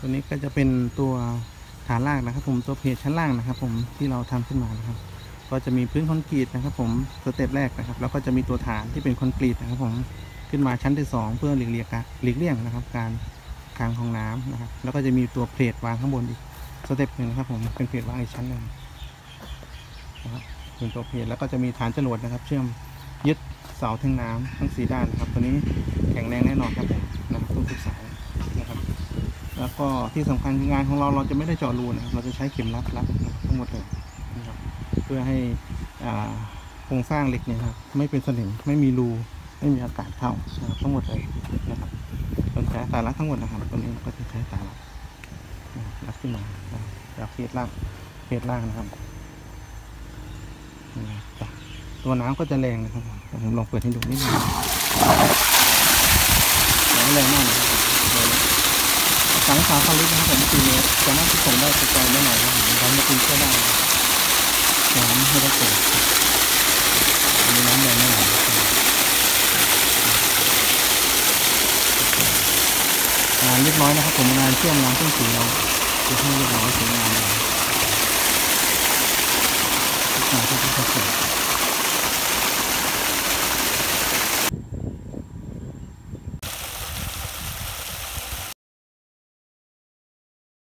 ตัวนี้ก็จะเป็นตัวฐานรากนะครับผมตัวเพจชั้นล่างนะครับผมที่เราทำขึ้นมานะครับก็จะมีพื้นคอนกรีตนะครับผมสเต็ปแรกนะครับแล้วก็จะมีตัวฐานที่เป็นคอนกรีตนะครับผมขึ้นมาชั้นที่2เพื่อหลีกเลี่ยงนะครับการค้างของน้ำนะครับแล้วก็จะมีตัวเพลทวางข้างบนอีกสเต็ปหนึ่งนะครับผมเป็นเพลทวางอีกชั้นหนึ่งนะครับเป็นตัวเพลทแล้วก็จะมีฐานจรวดนะครับเชื่อมยึดเสาแท่งน้ำทั้ง4ด้านนะครับตัวนี้แข็งแรงแน่นอนครับผมนะครับทุกสายนะครับแล้วก็ที่สำคัญคืองานของเราจะไม่ได้เจาะรูนะครับเราจะใช้เข็มรัดทั้งหมดเลยนะครับเพื่อให้โครงสร้างเหล็กเนี่ยครับไม่เป็นสนิมไม่มีรูไม่มีอากาศเข้านะครับทั้งหมดเลยนะครับเป็นใช้สายรัดทั้งหมดนะครับตัวนี้ก็จะใช้สายรัดขึ้นมาจากเพจล่างนะครับตัวน้ำก็จะแรงนะครับผมลองเปิดให้ดูนิดนึงน้ำแรงมากนะครับสังขาความลึกนะครับผม4 เมตรสามารถที่ส่งได้ไกลได้หน่อยครับผมทำมาตีก็ได้น้ำให้ได้เกิดมีน้ำแรงแน่นอนงานเรียบร้อยนะครับผมงานเชื่อมน้ำต้นสีเราจะให้เรียบร้อยสวยงามเลยทุกงานที่จะเสร็จ